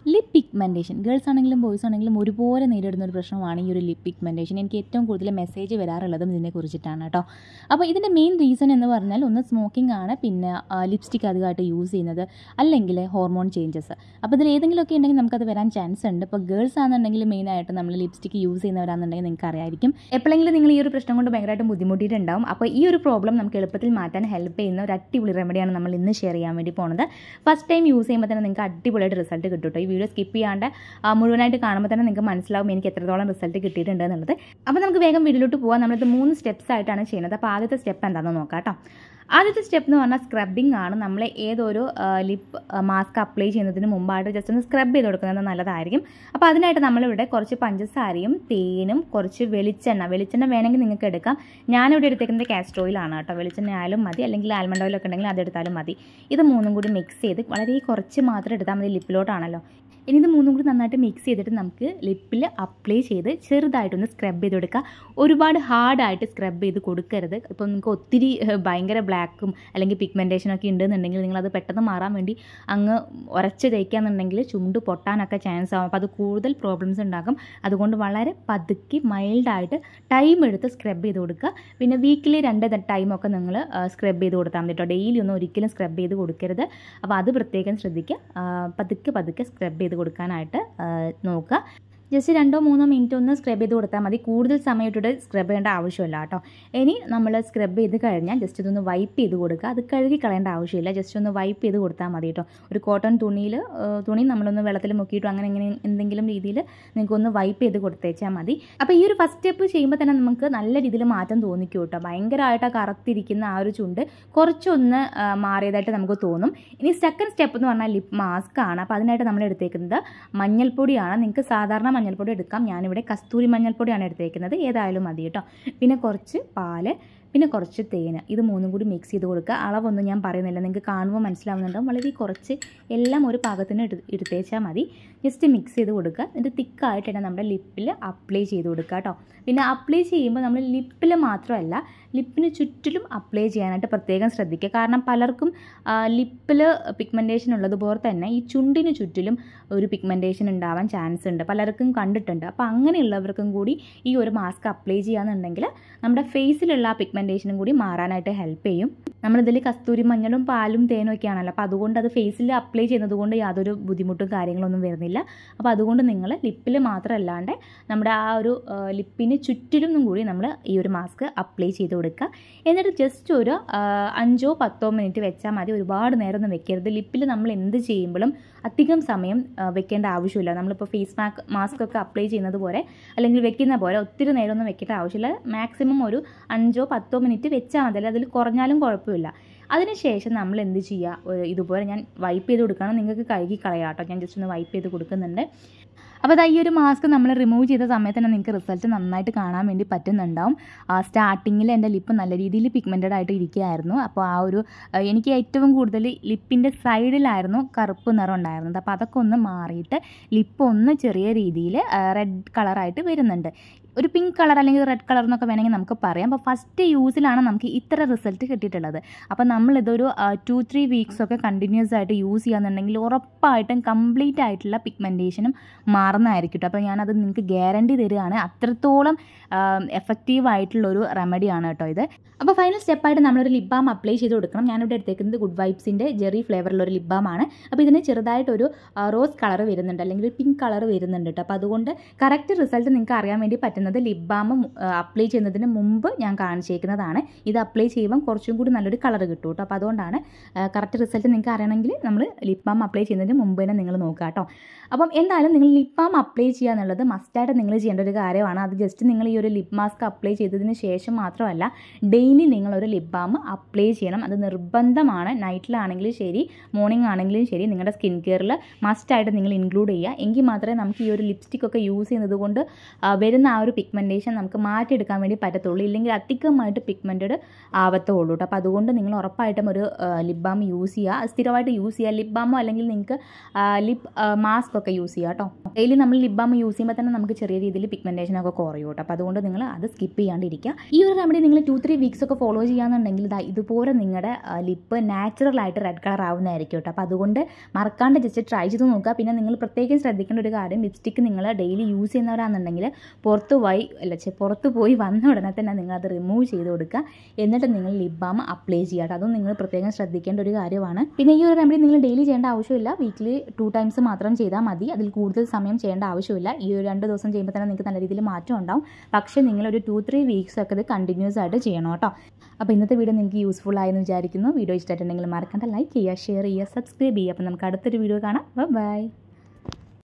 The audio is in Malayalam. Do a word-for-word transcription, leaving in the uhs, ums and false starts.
ലിപ് പിഗ്മെൻറ്റേഷൻ ഗേൾസ് ആണെങ്കിലും ബോയ്സ് ആണെങ്കിലും ഒരുപോലെ നേരിടുന്ന ഒരു പ്രശ്നമാണ് ഈ ഒരു ലിപ് പിഗ്മെൻറ്റേഷൻ. എനിക്ക് ഏറ്റവും കൂടുതൽ മെസ്സേജ് വരാറുള്ളതും ഇതിനെ കുറിച്ചിട്ടാണ് കേട്ടോ. അപ്പോൾ ഇതിൻ്റെ മെയിൻ റീസൺ എന്ന് പറഞ്ഞാൽ ഒന്ന് സ്മോക്കിംഗ് ആണ്, പിന്നെ ലിപ്സ്റ്റിക് അധികമായിട്ട് യൂസ് ചെയ്യുന്നത്, അല്ലെങ്കിൽ ഹോർമോൺ ചേഞ്ചസ്. അപ്പോൾ ഇതിൽ ഏതെങ്കിലുമൊക്കെ ഉണ്ടെങ്കിൽ നമുക്കത് വരാൻ ചാൻസ് ഉണ്ട്. ഇപ്പോൾ ഗേൾസ് ആണെന്നുണ്ടെങ്കിൽ മെയിനായിട്ട് നമ്മൾ ലിപ്സ്റ്റിക് യൂസ് ചെയ്യുന്നവരാണെന്നുണ്ടെങ്കിൽ നിങ്ങൾക്ക് അറിയായിരിക്കും. എപ്പോഴെങ്കിലും നിങ്ങൾ ഈ ഒരു പ്രശ്നം കൊണ്ട് ഭയങ്കരമായിട്ടും ബുദ്ധിമുട്ടിയിട്ടുണ്ടാവും. അപ്പോൾ ഈ ഒരു പ്രോബ്ലം നമുക്ക് എളുപ്പത്തിൽ മാറ്റാൻ ഹെൽപ്പ് ചെയ്യുന്ന ഒരു അടിപൊളി റെമഡിയാണ് നമ്മൾ ഇന്ന് ഷെയർ ചെയ്യാൻ വേണ്ടി പോകുന്നത്. ഫസ്റ്റ് ടൈം യൂസ് ചെയ്യുമ്പോൾ തന്നെ നിങ്ങൾക്ക് അടിപൊളിയായിട്ട് റിസൾട്ട് കിട്ടും കേട്ടോ. ഈ വീഡിയോ സ്കിപ്പ് ചെയ്യാണ്ട് മുഴുവനായിട്ട് കാണുമ്പോൾ തന്നെ നിങ്ങൾക്ക് മനസ്സിലാവും എനിക്ക് എത്രത്തോളം റിസൾട്ട് കിട്ടിയിട്ടുണ്ട് എന്നുള്ളത്. അപ്പോൾ നമുക്ക് വേഗം വീഡിയോയിലോട്ട് പോകാം. നമ്മളിത് മൂന്ന് സ്റ്റെപ്സ് ആയിട്ടാണ് ചെയ്യുന്നത്. അപ്പോൾ ആദ്യത്തെ സ്റ്റെപ്പ് എന്താണെന്ന് നോക്കാം കേട്ടോ. ആദ്യത്തെ സ്റ്റെപ്പ് എന്ന് പറഞ്ഞാൽ സ്ക്രബിംഗ് ആണ്. നമ്മൾ ഏതൊരു ലിപ്പ് മാസ്ക് അപ്ലൈ ചെയ്യുന്നതിന് മുമ്പായിട്ട് ജസ്റ്റ് ഒന്ന് സ്ക്രബ് ചെയ്ത് കൊടുക്കുന്നത് നല്ലതായിരിക്കും. അപ്പോൾ അതിനായിട്ട് നമ്മളിവിടെ കുറച്ച് പഞ്ചസാരയും തേനും കുറച്ച് വെളിച്ചെണ്ണ വെളിച്ചെണ്ണ വേണമെങ്കിൽ നിങ്ങൾക്ക് എടുക്കാം. ഞാനിവിടെ എടുത്തേക്കുന്നത് കാസ്റ്റർ ഓയിലാണ് കേട്ടോ. വെളിച്ചെണ്ണ ആയാലും മതി, അല്ലെങ്കിൽ ആൽമണ്ട് ഓയിലൊക്കെ ഉണ്ടെങ്കിൽ അതെടുത്താലും മതി. ഇത് മൂന്നും കൂടി മിക്സ് ചെയ്ത് വളരെ കുറച്ച് മാത്രം എടുത്താൽ മതി, ലിപ്പിലോട്ടാണല്ലോ. ഇനി ഇത് മൂന്നും കൂടി നന്നായിട്ട് മിക്സ് ചെയ്തിട്ട് നമുക്ക് ലിപ്പിൽ അപ്ലൈ ചെയ്ത് ചെറുതായിട്ടൊന്ന് സ്ക്രബ് ചെയ്ത് കൊടുക്കുക. ഒരുപാട് ഹാർഡായിട്ട് സ്ക്രബ് ചെയ്ത് കൊടുക്കരുത്. ഇപ്പോൾ നിങ്ങൾക്ക് ഒത്തിരി ഭയങ്കര ബ്ലാക്കും അല്ലെങ്കിൽ പിഗ്മെൻറ്റേഷനൊക്കെ ഉണ്ടെന്നുണ്ടെങ്കിൽ നിങ്ങളത് പെട്ടെന്ന് മാറാൻ വേണ്ടി അങ്ങ് ഉരച്ച് തേക്കുകയെന്നുണ്ടെങ്കിൽ ചുണ്ട് പൊട്ടാനൊക്കെ ചാൻസ് ആവും. അപ്പോൾ അത് കൂടുതൽ പ്രോബ്ലംസ് ഉണ്ടാകും. അതുകൊണ്ട് വളരെ പതുക്കി മൈൽഡായിട്ട് ടൈം എടുത്ത് സ്ക്രബ് ചെയ്ത് കൊടുക്കുക. പിന്നെ വീക്കിലി രണ്ട് ടൈമൊക്കെ നിങ്ങൾ സ്ക്രബ് ചെയ്ത് കൊടുത്താൽ മതി കേട്ടോ. ഡെയിലി ഒന്നും ഒരിക്കലും സ്ക്രബ് ചെയ്ത് കൊടുക്കരുത്. അപ്പോൾ അത് പ്രത്യേകം ശ്രദ്ധിക്കുക. പതുക്കെ പതുക്കെ സ്ക്രബ് ചെയ്ത് കൊടുക്കാനായിട്ട് നോക്കുക. ജസ്റ്റ് രണ്ടോ മൂന്നോ മിനിറ്റ് ഒന്ന് സ്ക്രബ് ചെയ്ത് കൊടുത്താൽ മതി. കൂടുതൽ സമയം ഇട്ടിട്ട് സ്ക്രബ് ചെയ്യേണ്ട ആവശ്യമില്ല കേട്ടോ. ഇനി നമ്മൾ സ്ക്രബ് ചെയ്ത് കഴിഞ്ഞാൽ ജസ്റ്റ് ഇതൊന്ന് വൈപ്പ് ചെയ്ത് കൊടുക്കുക. അത് കഴുകി കളയേണ്ട ആവശ്യമില്ല. ജസ്റ്റ് ഒന്ന് വൈപ്പ് ചെയ്ത് കൊടുത്താൽ മതി കേട്ടോ. ഒരു കോട്ടൺ തുണിയിൽ തുണി നമ്മളൊന്ന് വെള്ളത്തിൽ മുക്കിയിട്ടും അങ്ങനെ ഇങ്ങനെ എന്തെങ്കിലും രീതിയിൽ നിങ്ങൾക്കൊന്ന് വൈപ്പ് ചെയ്ത് കൊടുത്തേച്ചാൽ മതി. അപ്പോൾ ഈ ഒരു ഫസ്റ്റ് സ്റ്റെപ്പ് ചെയ്യുമ്പോൾ തന്നെ നമുക്ക് നല്ല രീതിയിൽ മാറ്റം തോന്നിക്കും കേട്ടോ. ഭയങ്കരമായിട്ട് കറുത്തിരിക്കുന്ന ആ ഒരു ചുണ്ട് കുറച്ചൊന്ന് മാറിയതായിട്ട് നമുക്ക് തോന്നും. ഇനി സെക്കൻഡ് സ്റ്റെപ്പ് എന്ന് പറഞ്ഞാൽ ലിപ്പ് മാസ്ക് ആണ്. അപ്പോൾ അതിനായിട്ട് നമ്മൾ എടുത്തേക്കുന്നത് മഞ്ഞൾപ്പൊടിയാണ്. നിങ്ങൾക്ക് സാധാരണ മഞ്ഞൾപ്പൊടി എടുക്കാം. ഞാനിവിടെ കസ്തൂരി മഞ്ഞൾപ്പൊടിയാണ് എടുത്തേക്കുന്നത്. ഏതായാലും മതി കേട്ടോ. പിന്നെ കുറച്ച് പാല്, പിന്നെ കുറച്ച് തേന്, ഇത് മൂന്നും കൂടി മിക്സ് ചെയ്ത് കൊടുക്കുക. അളവൊന്നും ഞാൻ പറയുന്നില്ല, നിങ്ങൾക്ക് കാണുമ്പോൾ മനസ്സിലാവുന്നുണ്ടാവും. വളരെ കുറച്ച് എല്ലാം ഒരു പാകത്തിന് എടു എടുത്തേച്ചാൽ മതി. ജസ്റ്റ് മിക്സ് ചെയ്ത് കൊടുക്കുക. എന്നിട്ട് തിക്കായിട്ട് തന്നെ നമ്മുടെ ലിപ്പിൽ അപ്ലൈ ചെയ്ത് കൊടുക്കുക കേട്ടോ. പിന്നെ അപ്ലൈ ചെയ്യുമ്പോൾ നമ്മൾ ലിപ്പിൽ മാത്രമല്ല ലിപ്പിന് ചുറ്റിലും അപ്ലൈ ചെയ്യാനായിട്ട് പ്രത്യേകം ശ്രദ്ധിക്കുക. കാരണം പലർക്കും ലിപ്പിൽ പിഗ്മെൻറ്റേഷൻ ഉള്ളതുപോലെ തന്നെ ഈ ചുണ്ടിന് ചുറ്റിലും ഒരു പിഗ്മെൻറ്റേഷൻ ഉണ്ടാവാൻ ചാൻസ് ഉണ്ട്. പലർക്കും കണ്ടിട്ടുണ്ട്. അപ്പോൾ അങ്ങനെയുള്ളവർക്കും കൂടി ഈ ഒരു മാസ്ക് അപ്ലൈ ചെയ്യുകയെന്നുണ്ടെങ്കിൽ നമ്മുടെ ഫേസിലുള്ള ആ പിഗ്മെൻറ്റേഷനും കൂടി മാറാനായിട്ട് ഹെൽപ്പ് ചെയ്യും. നമ്മളിതിൽ കസ്തൂരി മഞ്ഞളും പാലും തേനും ഒക്കെ ആണല്ലോ. അപ്പോൾ അതുകൊണ്ട് അത് ഫേസിൽ അപ്ലൈ ചെയ്യുന്നത് കൊണ്ട് യാതൊരു ബുദ്ധിമുട്ടും കാര്യങ്ങളൊന്നും വരുന്നില്ല. അപ്പോൾ അതുകൊണ്ട് നിങ്ങൾ ലിപ്പിൽ മാത്രമല്ലാണ്ട് നമ്മുടെ ആ ഒരു ലിപ്പിന് ചുറ്റിലും കൂടി നമ്മൾ ഈ ഒരു മാസ്ക് അപ്ലൈ ചെയ്ത് കൊടുക്കുക. എന്നിട്ട് ജസ്റ്റ് ഒരു അഞ്ചോ പത്തോ മിനിറ്റ് വെച്ചാൽ മതി. ഒരുപാട് നേരം ഒന്നും വെക്കരുത്. ലിപ്പിൽ നമ്മൾ എന്ത് ചെയ്യുമ്പോഴും അധികം സമയം വെക്കേണ്ട ആവശ്യമില്ല. നമ്മളിപ്പോൾ ഫേസ് മാസ്ക് മാസ്ക് ഒക്കെ അപ്ലൈ ചെയ്യുന്നത് പോലെ അല്ലെങ്കിൽ വെക്കുന്ന പോലെ ഒത്തിരി നേരമൊന്നും വെക്കേണ്ട ആവശ്യമില്ല. മാക്സിമം ഒരു അഞ്ചോ പത്തോ മിനിറ്റ് വെച്ചാൽ മതി. അതിൽ കുറഞ്ഞാലും കുഴപ്പമില്ല. അതിനുശേഷം നമ്മൾ എന്ത് ചെയ്യുക, ഇതുപോലെ ഞാൻ വൈപ്പ് ചെയ്ത് കൊടുക്കണം. നിങ്ങൾക്ക് കഴുകി കളയാം കേട്ടോ. ഞാൻ ജസ്റ്റ് ഒന്ന് വൈപ്പ് ചെയ്ത് കൊടുക്കുന്നുണ്ട്. അപ്പോൾ അത് ഈ ഒരു മാസ്ക് നമ്മൾ റിമൂവ് ചെയ്ത സമയത്ത് തന്നെ നിങ്ങൾക്ക് റിസൾട്ട് നന്നായിട്ട് കാണാൻ വേണ്ടി പറ്റുന്നുണ്ടാവും. സ്റ്റാർട്ടിങ്ങിൽ എൻ്റെ ലിപ്പ് നല്ല രീതിയിൽ പിഗ്മെൻറ്റഡ് ആയിട്ട് ഇരിക്കുകയായിരുന്നു. അപ്പോൾ ആ ഒരു എനിക്ക് ഏറ്റവും കൂടുതൽ ലിപ്പിൻ്റെ സൈഡിലായിരുന്നു കറുപ്പ് നിറം ഉണ്ടായിരുന്നത്. അപ്പോൾ അതൊക്കെ ഒന്ന് മാറിയിട്ട് ലിപ്പ് ഒന്ന് ചെറിയ രീതിയിൽ റെഡ് കളറായിട്ട് വരുന്നുണ്ട്. ഒരു പിങ്ക് കളർ അല്ലെങ്കിൽ റെഡ് കളർ എന്നൊക്കെ വേണമെങ്കിൽ നമുക്ക് പറയാം. അപ്പോൾ ഫസ്റ്റ് യൂസിലാണ് നമുക്ക് ഇത്ര റിസൾട്ട് കിട്ടിയിട്ടുള്ളത്. അപ്പോൾ നമ്മളിതൊരു ടു ത്രീ വീക്സ് ഒക്കെ കണ്ടിന്യൂസ് ആയിട്ട് യൂസ് ചെയ്യാന്നുണ്ടെങ്കിൽ ഉറപ്പായിട്ടും കംപ്ലീറ്റ് ആയിട്ടുള്ള പിഗ്മെൻറ്റേഷനും മാറുന്നതായിരിക്കും കേട്ടോ. അപ്പോൾ ഞാനത് നിങ്ങൾക്ക് ഗ്യാരണ്ടി തരികയാണ്. അത്രത്തോളം എഫക്റ്റീവ് ആയിട്ടുള്ളൊരു റെമഡിയാണ് കേട്ടോ ഇത്. അപ്പോൾ ഫൈനൽ സ്റ്റെപ്പായിട്ട് നമ്മളൊരു ലിപ് ബാം അപ്ലൈ ചെയ്ത് കൊടുക്കണം. ഞാനിവിടെ എടുത്തേക്കുന്നത് ഗുഡ് വൈബ്സിൻ്റെ ജെറി ഫ്ലേവറിലൊരു ലിപ് ബാം ആണ്. അപ്പോൾ ഇതിന് ചെറുതായിട്ടൊരു റോസ് കളർ വരുന്നുണ്ട്, അല്ലെങ്കിൽ ഒരു പിങ്ക് കളർ വരുന്നുണ്ട് കേട്ടോ. അപ്പോൾ അതുകൊണ്ട് കറക്റ്റ് റിസൾട്ട് നിങ്ങൾക്ക് അറിയാൻ വേണ്ടി പറ്റുന്നത് ലിപ് ബാം അപ്ലൈ ചെയ്യുന്നതിന് മുമ്പ് ഞാൻ കാണിച്ചേക്കുന്നതാണ്. ഇത് അപ്ലൈ ചെയ്യുമ്പം കുറച്ചും കൂടി നല്ലൊരു കളർ കിട്ടും കേട്ടോ. അപ്പോൾ അതുകൊണ്ടാണ് കറക്റ്റ് റിസൾട്ട് നിങ്ങൾക്ക് അറിയണമെങ്കിൽ നമ്മൾ ലിപ് ബാം അപ്ലൈ ചെയ്യുന്നതിന് മുമ്പ് തന്നെ നിങ്ങൾ നോക്കുക കേട്ടോ. അപ്പം എന്തായാലും നിങ്ങൾ ലിപ് ബാം അപ്ലൈ ചെയ്യുക എന്നുള്ളത് മസ്റ്റായിട്ട് നിങ്ങൾ ചെയ്യേണ്ട ഒരു കാര്യമാണ്. അത് ജസ്റ്റ് നിങ്ങൾ ഈ ഒരു ലിപ് മാസ്ക് അപ്ലൈ ചെയ്തതിന് ശേഷം മാത്രമല്ല, ഡെയിലി നിങ്ങളൊരു ലിപ് ബാം അപ്ലൈ ചെയ്യണം. അത് നിർബന്ധമാണ്. നൈറ്റിലാണെങ്കിലും ശരി, മോർണിംഗ് ആണെങ്കിലും ശരി, നിങ്ങളുടെ സ്കിൻ കെയറിൽ മസ്റ്റായിട്ട് നിങ്ങൾ ഇൻക്ലൂഡ് ചെയ്യുക. എങ്കിൽ മാത്രമേ നമുക്ക് ഈ ഒരു ലിപ്സ്റ്റിക് ഒക്കെ യൂസ് ചെയ്യുന്നത് കൊണ്ട് വരുന്ന ആ ഒരു പിഗ്മെൻറ്റേഷൻ നമുക്ക് മാറ്റിയെടുക്കാൻ വേണ്ടി പറ്റത്തുള്ളൂ. ഇല്ലെങ്കിൽ അധികമായിട്ട് പിഗ്മെൻറ്റഡ് ആവത്തുള്ളൂ കേട്ടോ. അപ്പോൾ അതുകൊണ്ട് നിങ്ങൾ ഉറപ്പായിട്ടും ഒരു ലിപ് ബാം യൂസ് ചെയ്യുക. സ്ഥിരമായിട്ട് യൂസ് ചെയ്യുക. ലിപ് ബാമോ അല്ലെങ്കിൽ നിങ്ങൾക്ക് ലിപ് മാസ്ക് ഒക്കെ യൂസ് ചെയ്യുക കേട്ടോ. ഡെയിലി നമ്മൾ ലിപ് ബാം യൂസ് ചെയ്യുമ്പോൾ തന്നെ നമുക്ക് ചെറിയ രീതിയിൽ പിഗ്മെൻറ്റേഷനൊക്കെ കുറയും കേട്ടോ. അപ്പോൾ അതുകൊണ്ട് നിങ്ങൾ അത് സ്കിപ്പ് ചെയ്യാണ്ടിരിക്കുക. ഈ ഒരു റെമഡി നിങ്ങൾ ടു ത്രീ വീക്സ് ഒക്കെ ഫോളോ ചെയ്യാന്നുണ്ടെങ്കിൽ ഇതാ ഇതുപോലെ നിങ്ങളുടെ ലിപ്പ് നാച്ചുറലായിട്ട് റെഡ് കളർ ആവുന്നതായിരിക്കും കേട്ടോ. അപ്പോൾ അതുകൊണ്ട് മറക്കാണ്ട് ജസ്റ്റ് ട്രൈ ചെയ്ത് നോക്കുക. പിന്നെ നിങ്ങൾ പ്രത്യേകം ശ്രദ്ധിക്കേണ്ട ഒരു കാര്യം, ലിപ്സ്റ്റിക്ക് നിങ്ങൾ ഡെയിലി യൂസ് ചെയ്യുന്നവരാണെന്നുണ്ടെങ്കിൽ പുറത്ത് പോയി അല്ല പുറത്ത് പോയി വന്ന ഉടനെ തന്നെ നിങ്ങളത് റിമൂവ് ചെയ്ത് കൊടുക്കുക. എന്നിട്ട് നിങ്ങൾ ലിപ് ബാം അപ്ലൈ ചെയ്യുക കേട്ടോ. അതും നിങ്ങൾ പ്രത്യേകം ശ്രദ്ധിക്കേണ്ട ഒരു കാര്യമാണ്. പിന്നെ ഈ ഒരു റെമഡി നിങ്ങൾ ഡെയിലി ചെയ്യേണ്ട ആവശ്യമില്ല. വീക്കിലി ടു ടൈംസ് മാത്രം ചെയ്താൽ മതി. അതിൽ കൂടുതൽ സമയം ചെയ്യേണ്ട ആവശ്യമില്ല. ഈ ഒരു രണ്ട് ദിവസം ചെയ്യുമ്പോൾ തന്നെ നിങ്ങൾക്ക് നല്ല രീതിയിൽ മാറ്റം ഉണ്ടാവും. പക്ഷേ നിങ്ങളൊരു ടു ത്രീ വീക്സ് ഒക്കെ ഇത് കണ്ടിന്യൂസ് ആയിട്ട് ചെയ്യണം കേട്ടോ. അപ്പോൾ ഇന്നത്തെ വീഡിയോ നിങ്ങൾക്ക് യൂസ്ഫുൾ ആയെന്ന് വിചാരിക്കുന്നു. വീഡിയോ ഇഷ്ടമായിട്ടുണ്ടെങ്കിൽ മറക്കണ്ട ലൈക്ക് ചെയ്യുക, ഷെയർ ചെയ്യുക, സബ്സ്ക്രൈബ് ചെയ്യുക. അപ്പോൾ നമുക്ക് അടുത്തൊരു വീഡിയോ കാണാം. ബൈ.